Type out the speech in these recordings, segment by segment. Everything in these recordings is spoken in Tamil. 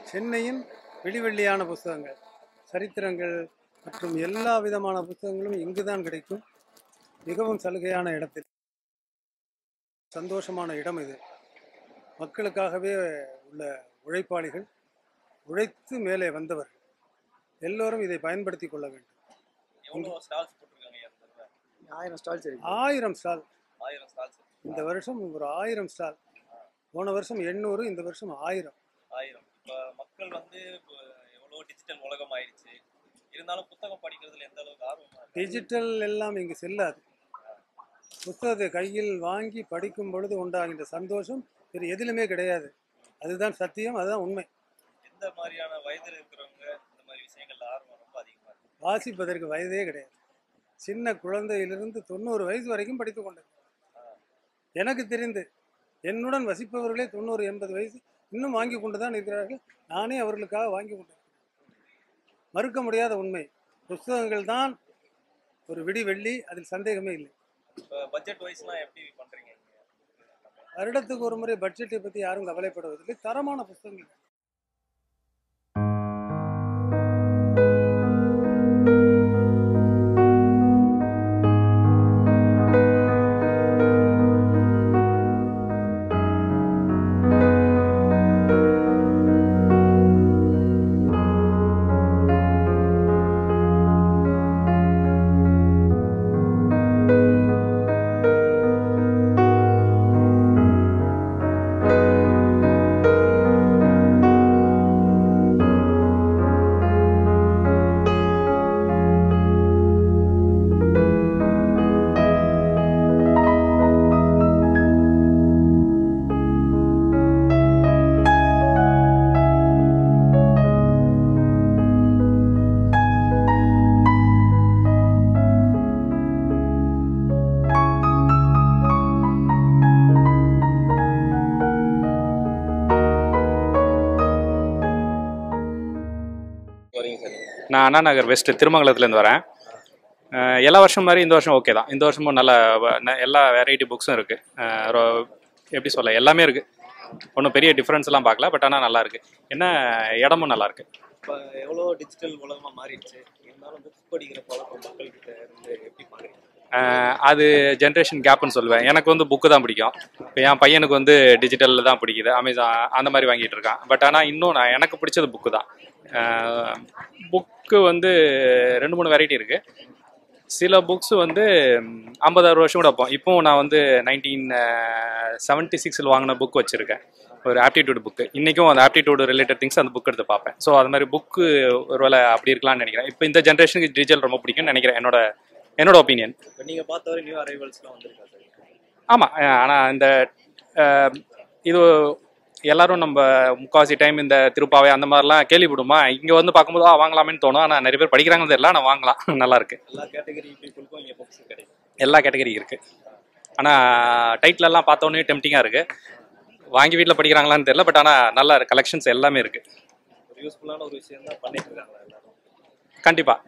சென்னையின் வெளிவெள்ளியான புத்தகங்கள், சரித்திரங்கள் மற்றும் எல்லா விதமான புத்தகங்களும் இங்குதான் கிடைக்கும். மிகவும் சலுகையான இடத்தில், சந்தோஷமான இடம் இது. மக்களுக்காகவே உள்ள உழைப்பாளிகள், உழைத்து மேலே வந்தவர் எல்லோரும் இதை பயன்படுத்தி கொள்ள வேண்டும். 1000 ஸ்டால். இந்த வருஷம் ஒரு 1000 ஸ்டால். போன வருஷம் 800, இந்த வருஷம் 1000. மக்கள் வந்து எவ்வளோ டிஜிட்டல் உலகம் ஆயிடுச்சு, இருந்தாலும் புத்தகம் படிக்கிறதுல எந்த அளவுக்கு ஆர்வம்? டிஜிட்டல் எல்லாம் இங்கு செல்லாது. புத்தகத்தை கையில் வாங்கி படிக்கும் பொழுது உண்டாகின்ற சந்தோஷம் வேறு எதிலுமே கிடையாது. அதுதான் சத்தியம், அதுதான் உண்மை. எந்த மாதிரியான வயதில் இருக்கிறவங்க இந்த மாதிரி விஷயங்கள்ல ஆர்வம் ரொம்ப அதிகமாக இருக்கு? வாசிப்பதற்கு வயதே கிடையாது. சின்ன குழந்தையிலிருந்து 90 வயசு வரைக்கும் படித்து கொண்டிருக்கிறார். எனக்கு தெரிந்து என்னுடன் வசிப்பவர்களே 90, 80 வயசு இன்னும் வாங்கி கொண்டு தான் இருக்கிறார்கள். நானே அவர்களுக்காக வாங்கி கொண்டிருக்கிறேன். மறுக்க முடியாத உண்மை. புத்தகங்கள் தான் ஒரு வெள்ளி, அதில் சந்தேகமே இல்லை. பட்ஜெட் வைஸ்லாம் எப்படி பண்றீங்க? வருடத்துக்கு ஒரு முறை பட்ஜெட்டை பற்றி யாரும் கவலைப்படுவதில்லை. தரமான புத்தகங்கள். நான் அண்ணா நகர் வெஸ்ட் திருமங்கலத்துலேருந்து வரேன். எல்லா வருஷம் மாதிரி இந்த வருஷம் ஓகே தான். இந்த வருஷமும் நல்ல எல்லா வெரைட்டி புக்ஸும் இருக்குது. எப்படி சொல்ல, எல்லாமே இருக்குது. ஒன்றும் பெரிய டிஃப்ரென்ஸ்லாம் பார்க்கல, பட் ஆனால் நல்லா இருக்குது. என்ன இடமும் நல்லா இருக்குது. இப்போ எவ்வளோ டிஜிட்டல் உலகமாக மாறிடுச்சு, இருந்தாலும் புக்ஸ் படிக்கிற பழக்கம் மக்கள்கிட்ட இருந்து எப்படி மாறிடுச்சு? அது ஜென்ரேஷன் கேப்புன்னு சொல்லுவேன். எனக்கு வந்து புக்கு தான் பிடிக்கும். இப்போ என் பையனுக்கு வந்து டிஜிட்டலில் தான் பிடிக்குது, அமேசான் அந்த மாதிரி வாங்கிட்டு இருக்கான். பட் ஆனால் இன்னும் எனக்கு பிடிச்சது புக்கு தான். புக்கு வந்து 2-3 வெரைட்டி இருக்குது. சில புக்ஸு வந்து 50-60 வருஷம் கூட வைப்போம். இப்போவும் நான் வந்து 1976 வாங்கின புக் வச்சுருக்கேன், ஒரு ஆப்டிடியூட் புக்கு. இன்றைக்கும் அந்த ஆப்டிடியூட் ரிலேட்டட் திங்ஸ் அந்த புக் எடுத்து பார்ப்பேன். ஸோ அது மாதிரி புக்கு ஒரு வேளை அப்படி இருக்கலாம்னு நினைக்கிறேன். இப்போ இந்த ஜென்ரேஷனுக்கு டிஜிட்டல் ரொம்ப பிடிக்கும்னு நினைக்கிறேன், என்னோட ஒப்பீனியன். இப்போ நீங்கள் பார்த்தவரை நியூ அரைவல்ஸ்லாம் வந்திருக்கா சார்? ஆமாம், ஆனால் இந்த இது எல்லாரும் நம்ம முக்கால்வாசி டைம் இந்த திருப்பாவை அந்த மாதிரிலாம் கேள்விப்படுமா, இங்கே வந்து பார்க்கும்போது வாங்கலாமேன்னு தோணும். ஆனால் நிறைய பேர் படிக்கிறாங்கன்னு தெரியல, ஆனால் வாங்கலாம், நல்லாயிருக்கு. எல்லா கேட்டகரி பீப்புளுக்கும் இங்கே புக்ஸ் கிடைக்கும். எல்லா கேட்டகரி இருக்குது. ஆனால் டைட்டிலெல்லாம் பார்த்தோன்னே டெம்டிங்காக இருக்குது. வாங்கி வீட்டில் படிக்கிறாங்களான்னு தெரியல, பட் ஆனால் நல்லா கலெக்ஷன்ஸ் எல்லாமே இருக்குது. ஒரு யூஸ்ஃபுல்லான ஒரு விஷயம் தான் பண்ணிட்டு இருக்காங்களா எல்லாரும்? கண்டிப்பாக.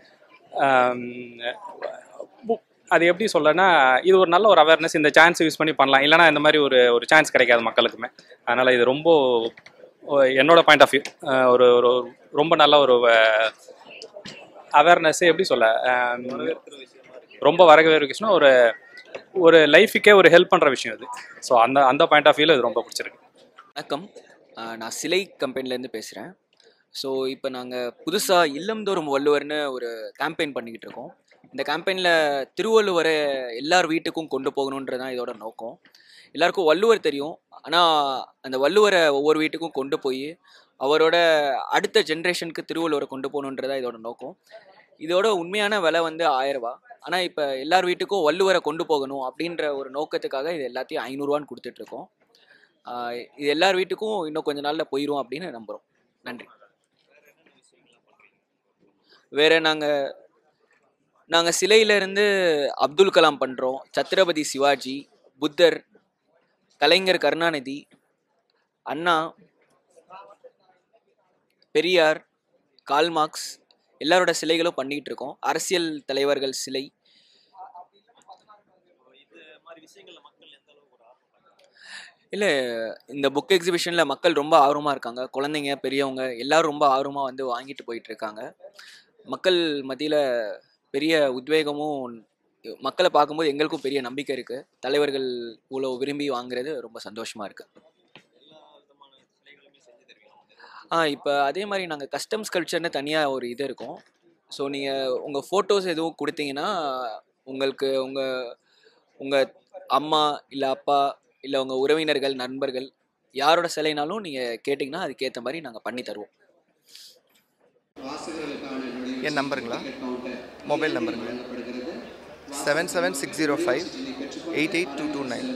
அது எப்படி சொல்லனா, இது ஒரு நல்ல ஒரு அவேர்னஸ். இந்த சான்ஸ் யூஸ் பண்ணி பண்ணலாம், இல்லைனா இந்த மாதிரி ஒரு சான்ஸ் கிடைக்காது மக்களுக்குமே. அதனால் இது ரொம்ப என்னோட பாயிண்ட் ஆஃப் வியூ ஒரு ரொம்ப நல்ல ஒரு அவேர்னஸ். எப்படி சொல்ல, ரொம்ப வரவேற்கிற விஷயம், ஒரு லைஃபுக்கே ஒரு ஹெல்ப் பண்ணுற விஷயம் இது. ஸோ அந்த பாயிண்ட் ஆஃப் வியூவில் இது ரொம்ப பிடிச்சிருக்கு. வணக்கம், நான் சிலை கம்பெனிலேருந்து பேசுகிறேன். ஸோ இப்போ நாங்கள் புதுசாக இல்லம்தோறும் வள்ளுவர்னு ஒரு கேம்பெயின் பண்ணிக்கிட்டு இருக்கோம். இந்த கேம்பெயினில் திருவள்ளுவரை எல்லார் வீட்டுக்கும் கொண்டு போகணுன்றது தான் இதோட நோக்கம். எல்லாருக்கும் வள்ளுவர் தெரியும், ஆனால் அந்த வள்ளுவரை ஒவ்வொரு வீட்டுக்கும் கொண்டு போய் அவரோட அடுத்த ஜென்ரேஷனுக்கு திருவள்ளுவரை கொண்டு போகணுன்றதா இதோட நோக்கம். இதோட உண்மையான விலை வந்து 1000 ரூபா. ஆனால் இப்போ எல்லார் வீட்டுக்கும் வள்ளுவரை கொண்டு போகணும் அப்படின்ற ஒரு நோக்கத்துக்காக இது எல்லாத்தையும் 500 ரூபான்னு கொடுத்துட்ருக்கோம். இது எல்லார் வீட்டுக்கும் இன்னும் கொஞ்ச நாளில் போயிடும் அப்படின்னு நம்புகிறோம். நன்றி. வேறு நாங்கள் சிலையிலேருந்து அப்துல் கலாம் பண்ணுறோம், சத்ரபதி சிவாஜி, புத்தர், கலைஞர் கருணாநிதி, அண்ணா, பெரியார், கால்மார்க்ஸ் எல்லாரோட சிலைகளும் பண்ணிக்கிட்டு இருக்கோம். அரசியல் தலைவர்கள் சிலை. இல்லை, இந்த புக் எக்ஸிபிஷனில் மக்கள் ரொம்ப ஆர்வமாக இருக்காங்க. குழந்தைங்க, பெரியவங்க எல்லாரும் ரொம்ப ஆர்வமாக வந்து வாங்கிட்டு போயிட்டுருக்காங்க. மக்கள் மத்தியில் பெரிய உத்வேகமும், மக்களை பார்க்கும்போது எங்களுக்கும் பெரிய நம்பிக்கை இருக்குது. தலைவர்கள் இவ்வளோ விரும்பி வாங்குறது ரொம்ப சந்தோஷமாக இருக்குது. இப்போ அதே மாதிரி நாங்கள் கஸ்டம்ஸ் கல்ச்சர்னு தனியாக ஒரு இது இருக்கும். ஸோ நீங்கள் உங்கள் ஃபோட்டோஸ் எதுவும் கொடுத்தீங்கன்னா உங்களுக்கு உங்கள் அம்மா இல்லை அப்பா இல்லை உங்கள் உறவினர்கள், நண்பர்கள் யாரோட சிலைனாலும் நீங்கள் கேட்டிங்கன்னா அதுக்கேற்ற மாதிரி நாங்கள் பண்ணி தருவோம். என் நம்பருங்களா? மொபைல் நம்பருங்களா? 7760588229.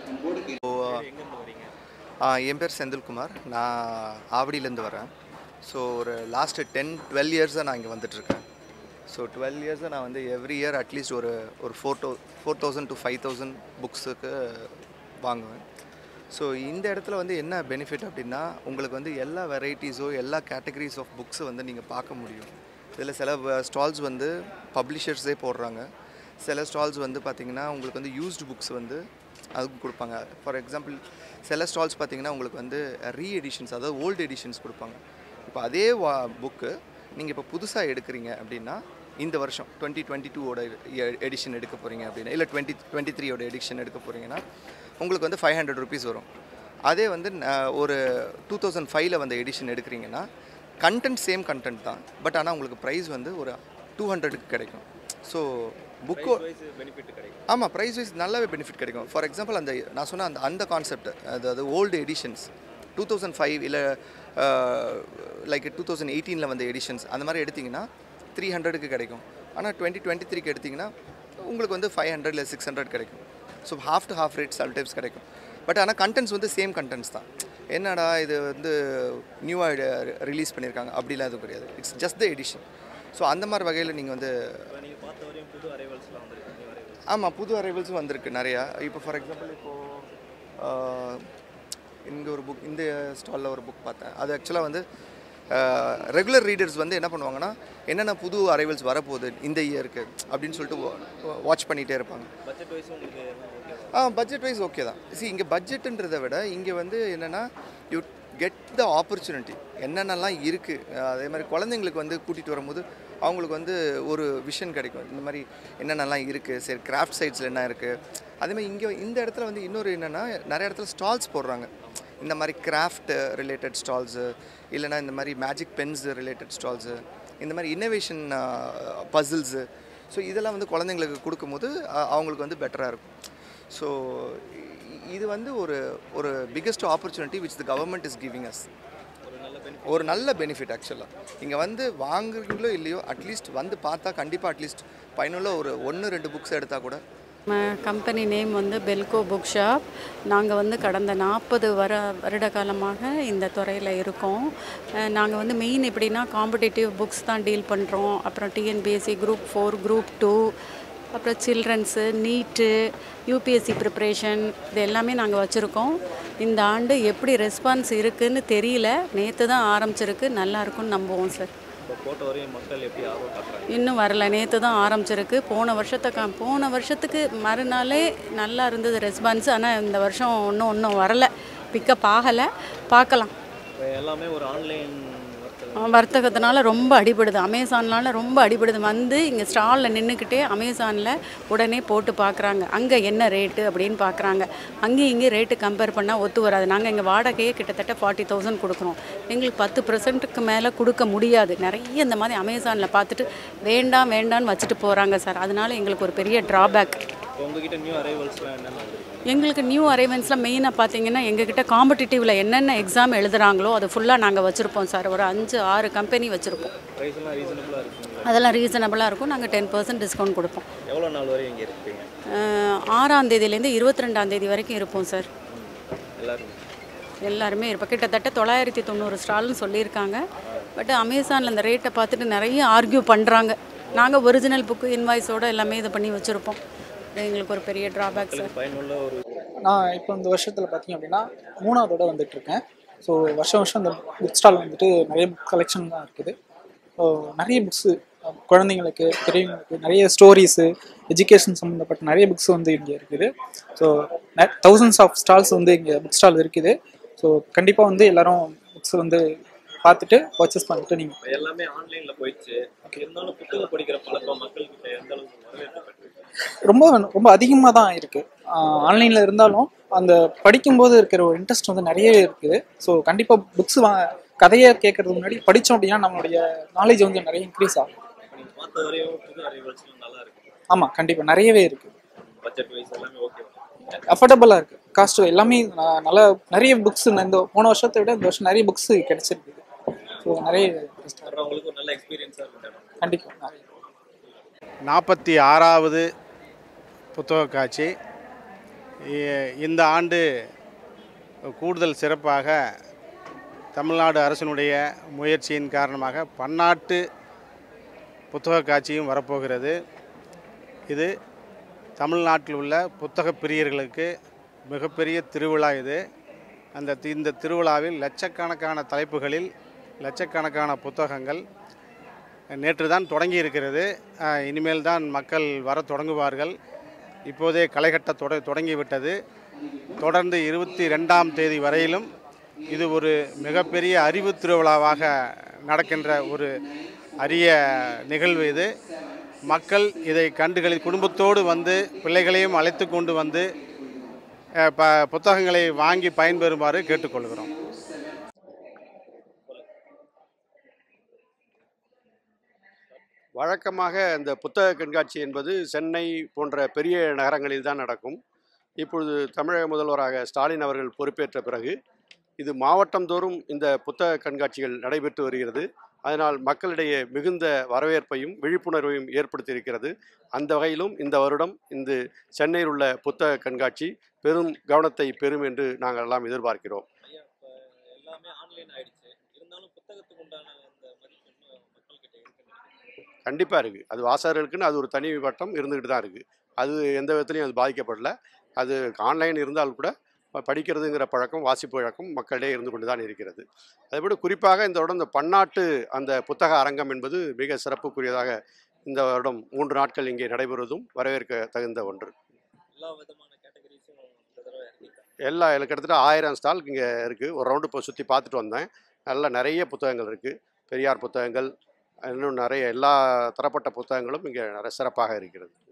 என் பேர் செந்தில்குமார். நான் ஆவடியிலேருந்து வரேன். ஸோ ஒரு லாஸ்ட்டு 10-12 இயர்ஸாக நான் இங்கே வந்துட்டுருக்கேன். ஸோ 12 இயர்ஸாக நான் வந்து எவ்ரி இயர் அட்லீஸ்ட் ஒரு 4,000 to 5,000 புக்ஸுக்கு வாங்குவேன். ஸோ இந்த இடத்துல வந்து என்ன பெனிஃபிட் அப்படின்னா, உங்களுக்கு வந்து எல்லா வெரைட்டிஸோ எல்லா கேட்டகரிஸ் ஆஃப் புக்ஸு வந்து நீங்கள் பார்க்க முடியும். இதில் சில ஸ்டால்ஸ் வந்து பப்ளிஷர்ஸே போடுறாங்க. சில ஸ்டால்ஸ் வந்து பார்த்திங்கன்னா உங்களுக்கு வந்து யூஸ்டு புக்ஸ் வந்து அதுக்கு கொடுப்பாங்க. ஃபார் எக்ஸாம்பிள் சில ஸ்டால்ஸ் பார்த்திங்கன்னா உங்களுக்கு வந்து ரீஎடிஷன்ஸ், அதாவது ஓல்டு எடிஷன்ஸ் கொடுப்பாங்க. இப்போ அதே புக்கு நீங்கள் இப்போ புதுசாக எடுக்கிறீங்க அப்படின்னா, இந்த வருஷம் 2022ஓட எடிஷன் எடுக்க போகிறீங்க அப்படின்னா, இல்லை 2023ஓட எடிஷன் எடுக்க போகிறீங்கன்னா உங்களுக்கு வந்து 500 rupees வரும். அதே வந்து ஒரு 2005 வந்த எடிஷன் எடுக்கிறீங்கன்னா கண்டென்ட் சேம் கண்டென்ட் தான், பட் ஆனால் உங்களுக்கு ப்ரைஸ் வந்து ஒரு 200க்கு கிடைக்கும். ஸோ புக்கு ஆமாம், ப்ரைஸ் வைஸ் நல்லாவே பெனிஃபிட் கிடைக்கும். ஃபார் எக்ஸாம்பிள் அந்த நான் சொன்ன அந்த கான்செப்ட், அதாவது ஓல்டு எடிஷன்ஸ் 2005 இல்லை லைக் 2018 வந்த எடிஷன்ஸ் அந்த மாதிரி எடுத்திங்கன்னா 300க்கு கிடைக்கும். ஆனால் 2023க்கு எடுத்திங்கன்னா உங்களுக்கு வந்து 500 இல்லை 600 கிடைக்கும். So half to half rate sometimes கிடைக்கும். பட் ஆனால் கண்டென்ட்ஸ் வந்து சேம் கண்டென்ட்ஸ் தான். என்னடா இது வந்து நியூவாக ரிலீஸ் பண்ணியிருக்காங்க அப்படிலாம் எதுவும் கிடையாது. It's just the edition. So அந்த மாதிரி வகையில் நீங்கள் வந்து ஆமாம், புது அரைவல்ஸும் வந்திருக்கு நிறையா. இப்போ ஃபார் எக்ஸாம்பிள் இப்போது இங்கே ஒரு புக், இந்த ஸ்டாலில் ஒரு புக் பார்த்தேன். அது ஆக்சுவலாக வந்து ரெகுலர் ரீடர்ஸ் வந்து என்ன பண்ணுவாங்கன்னா, என்னென்ன புது அரைவல்ஸ் வரப்போகுது இந்த இயருக்கு அப்படின்னு சொல்லிட்டு வாட்ச் பண்ணிகிட்டே இருப்பாங்க. பட்ஜெட் வைஸ் ஓகே தான். இங்கே பட்ஜெட்டுன்றதை விட இங்கே வந்து என்னென்னா யூ கெட் த ஆப்பர்ச்சுனிட்டி, என்னென்னலாம் இருக்குது. அதே மாதிரி குழந்தைங்களுக்கு வந்து கூட்டிகிட்டு வரும்போது அவங்களுக்கு வந்து ஒரு விஷன் கிடைக்கும். இந்த மாதிரி என்னென்னலாம் இருக்குது, சரி கிராஃப்ட் சைட்ஸில் என்ன இருக்குது. அதேமாதிரி இங்கே இந்த இடத்துல வந்து இன்னொரு என்னென்னா, நிறைய இடத்துல ஸ்டால்ஸ் போடுறாங்க. இந்த மாதிரி கிராஃப்ட் ரிலேட்டட் ஸ்டால்ஸு, இல்லைனா இந்த மாதிரி மேஜிக் பென்ஸ் ரிலேட்டட் ஸ்டால்ஸு, இந்த மாதிரி இன்னோவேஷன் பசில்ஸு. ஸோ இதெல்லாம் வந்து குழந்தைங்களுக்கு கொடுக்கும்போது அவங்களுக்கு வந்து பெட்டராக இருக்கும். ஸோ இது வந்து ஒரு biggest opportunity which the government is giving us. ஒரு நல்ல பெனிஃபிட் ஆக்சுவலாக. இங்கே வந்து வாங்குறீங்களோ இல்லையோ, அட்லீஸ்ட் வந்து பார்த்தா கண்டிப்பாக அட்லீஸ்ட் பயனுள்ள ஒரு 1-2 புக்ஸ் எடுத்தால் கூட. கம்பெனி நேம் வந்து பெல்கோ புக் ஷாப். நாங்கள் வந்து கடந்த 40 வருட காலமாக இந்த துறையில் இருக்கோம். நாங்கள் வந்து மெயின் எப்படின்னா காம்படிட்டிவ் புக்ஸ் தான் டீல் பண்ணுறோம். அப்புறம் டிஎன்பிஎஸ்சி குரூப் 4, குரூப் 2, அப்புறம் சில்ட்ரன்ஸு, நீட்டு, யூபிஎஸ்சி ப்ரிப்ரேஷன், இது எல்லாமே நாங்கள் வச்சுருக்கோம். இந்த ஆண்டு எப்படி ரெஸ்பான்ஸ் இருக்குதுன்னு தெரியல. நேற்று தான் ஆரம்பிச்சிருக்கு. நல்லா இருக்குன்னு நம்புவோம் சார். இன்னும் வரல, நேற்று தான் ஆரம்பிச்சிருக்கு. போன வருஷத்துக்கு மறுநாளே நல்லா இருந்தது ரெஸ்பான்ஸ். ஆனால் இந்த வருஷம் ஒன்றும் வரலை, பிக்கப் ஆகலை. பார்க்கலாம். எல்லாமே ஒரு ஆன்லைன் வர்த்தகத்தினால ரொம்ப அடிபடுது. அமேசான்னால் ரொம்ப அடிபடுது. வந்து இங்கே ஸ்டாலில் நின்றுக்கிட்டே அமேசானில் உடனே போட்டு பார்க்குறாங்க, அங்கே என்ன ரேட்டு அப்படின்னு பார்க்குறாங்க. அங்கேயும் இங்கே ரேட்டு கம்பேர் பண்ணால் ஒத்து வராது. நாங்கள் எங்கள் வாடகையே கிட்டத்தட்ட 40,000 கொடுக்குறோம். எங்களுக்கு 10% மேலே கொடுக்க முடியாது. நிறைய இந்த மாதிரி அமேசானில் பார்த்துட்டு வேண்டான்னு வச்சுட்டு போகிறாங்க சார். அதனால எங்களுக்கு ஒரு பெரிய ட்ராபேக். உங்ககிட்ட நியூ அரைவல்ஸ்லாம் என்னென்ன? எங்களுக்கு நியூ அரைவல்ஸ்லாம் மெயினாக பார்த்தீங்கன்னா, எங்ககிட்ட காம்படிட்டிவில் என்னென்ன எக்ஸாம் எழுதுகிறாங்களோ அது ஃபுல்லாக நாங்கள் வச்சுருப்போம் சார். ஒரு 5-6 கம்பெனி வச்சுருப்போம். அதெல்லாம் ரீசனபிளாக இருக்கும். நாங்கள் 10% டிஸ்கவுண்ட் கொடுப்போம். எவ்வளோ நாள் வரை இங்கே இருப்பீங்க? 6ஆம் தேதியிலேருந்து 22ஆம் தேதி வரைக்கும் இருப்போம் சார். எல்லாருமே இருப்போம். கிட்டத்தட்ட 990 ஸ்டால்னு சொல்லியிருக்காங்க. பட் அமேசானில் அந்த ரேட்டை பார்த்துட்டு நிறைய ஆர்கியூ பண்ணுறாங்க. நாங்கள் ஒரிஜினல் புக்கு இன்வாய்ஸோடு எல்லாமே இது பண்ணி வச்சுருப்போம். எங்களுக்கு ஒரு பெரிய ட்ராபேக் சார். நான் இப்போ இந்த வருஷத்தில் பார்த்திங்க அப்படின்னா 3ஆவதோட வந்துட்டுருக்கேன். ஸோ வருஷம் இந்த புக் ஸ்டால் வந்துட்டு நிறைய புக் கலெக்ஷன் தான் இருக்குது. நிறைய புக்ஸு குழந்தைங்களுக்கு பெரியவங்களுக்கு நிறைய ஸ்டோரிஸு எஜுகேஷன் சம்மந்தப்பட்ட நிறைய புக்ஸ் வந்து இங்கே இருக்குது. ஸோ தௌசண்ட்ஸ் ஆஃப் ஸ்டால்ஸ் வந்து இங்கே புக் ஸ்டால் இருக்குது. ஸோ கண்டிப்பாக வந்து எல்லாரும் புக்ஸ் வந்து பார்த்துட்டு பர்ச்சேஸ் பண்ணிட்டு நீங்கள் எல்லாமே ஆன்லைன்ல போயிடுச்சு. இருந்தாலும் புத்தகம் படிக்கிற பழக்கம் மக்கள்கிட்ட எந்த அளவுக்கு வரவேற்பு பெற்றிருக்கு? ரொம்ப ரொம்ப அதிகமாக தான் இருக்குது. ஆன்லைனில் இருந்தாலும் அந்த படிக்கும்போது இருக்கிற ஒரு இன்ட்ரெஸ்ட் வந்து நிறையவே இருக்குது. ஸோ கண்டிப்பாக புக்ஸ் கதையை கேட்கறதுக்கு முன்னாடி படித்தோம் அப்படின்னா நம்மளுடைய நாலேஜ் வந்து நிறைய இன்க்ரீஸ் ஆகும். நீங்க பார்த்த வரையும் புது அறிவுகளும் நல்லா இருக்கு. ஆமாம், கண்டிப்பாக நிறையவே இருக்குது. பட்ஜெட் வைஸ் எல்லாமே ஓகே. அஃபோர்டபுளாக இருக்குது. காஸ்ட் எல்லாமே நல்லா நிறைய புக்ஸ் இந்த போன வருஷத்தை விட இந்த வருஷம் நிறைய புக்ஸ் கிடைச்சிருக்கு. ஸோ நிறைய உங்களுக்கு ஒரு நல்ல எக்ஸ்பீரியன்ஸாக இருக்கும். கண்டிப்பாக நிறைய 46வது புத்தக காட்சி இந்த ஆண்டு கூடுதல் சிறப்பாக தமிழ்நாடு அரசினுடைய முயற்சியின் காரணமாக பன்னாட்டு புத்தக காட்சியும் வரப்போகிறது. இது தமிழ்நாட்டில் உள்ள புத்தக பிரியர்களுக்கு மிகப்பெரிய திருவிழா இது. இந்த திருவிழாவில் லட்சக்கணக்கான தலைப்புகளில் லட்சக்கணக்கான புத்தகங்கள் நேற்று தான் தொடங்கி இருக்கிறது. இனிமேல் தான் மக்கள் வர தொடங்குவார்கள். இப்போதே களைகட்ட தொடங்கிவிட்டது. தொடர்ந்து 22ஆம் தேதி வரையிலும் இது ஒரு மிகப்பெரிய அறிவு திருவிழாவாக நடக்கின்ற ஒரு அரிய நிகழ்வு இது. மக்கள் இதை கண்டுகளி குடும்பத்தோடு வந்து பிள்ளைகளையும் அழைத்து கொண்டு வந்து புத்தகங்களை வாங்கி பயன்பெறுமாறு கேட்டுக்கொள்கிறோம். வழக்கமாக இந்த புத்தக கண்காட்சி என்பது சென்னை போன்ற பெரிய நகரங்களில் தான் நடக்கும். இப்பொழுது தமிழக முதல்வராக ஸ்டாலின் அவர்கள் பொறுப்பேற்ற பிறகு இது மாவட்டந்தோறும் இந்த புத்தக கண்காட்சிகள் நடைபெற்று வருகிறது. அதனால் மக்களிடையே மிகுந்த வரவேற்பையும் விழிப்புணர்வையும் ஏற்படுத்தியிருக்கிறது. அந்த வகையிலும் இந்த வருடம் இந்த சென்னையில் உள்ள புத்தக கண்காட்சி பெரும் கவனத்தை பெறும் என்று நாங்கள் எல்லாம் எதிர்பார்க்கிறோம். எல்லாமே ஆன்லைன் ஆயிடுச்சு. இருந்தாலும் புத்தகத்துக்கு உண்டான அந்த மதிப்பு மக்கள்கிட்ட இருக்கு. கண்டிப்பாக இருக்குது. அது வாசகர்களுக்குன்னு அது ஒரு தனி வட்டம் இருந்துக்கிட்டு தான் இருக்குது. அது எந்த விதத்துலையும் அது பாதிக்கப்படல. அது ஆன்லைன் இருந்தால் கூட படிக்கிறதுங்கிற பழக்கம், வாசிப்பு பழக்கம் மக்களிடையே இருந்து கொண்டு தான் இருக்கிறது. அதேபோல் குறிப்பாக இந்த வருடம் இந்த பன்னாட்டு அந்த புத்தக அரங்கம் என்பது மிக சிறப்புக்குரியதாக இந்த வருடம் 3 நாட்கள் இங்கே நடைபெறுவதும் வரவேற்க தகுந்த ஒன்று. எல்லா விதமான கேட்டகரிஸும் கிட்டத்தட்ட 1000 ஸ்டால் இங்கே இருக்குது. ஒரு ரவுண்டு இப்போ சுற்றி பார்த்துட்டு வந்தேன். நிறைய புத்தகங்கள் இருக்குது. பெரியார் புத்தகங்கள், இன்னும் நிறைய எல்லா தரப்பட்ட புத்தகங்களும் இங்கே சிறப்பாக இருக்கிறது.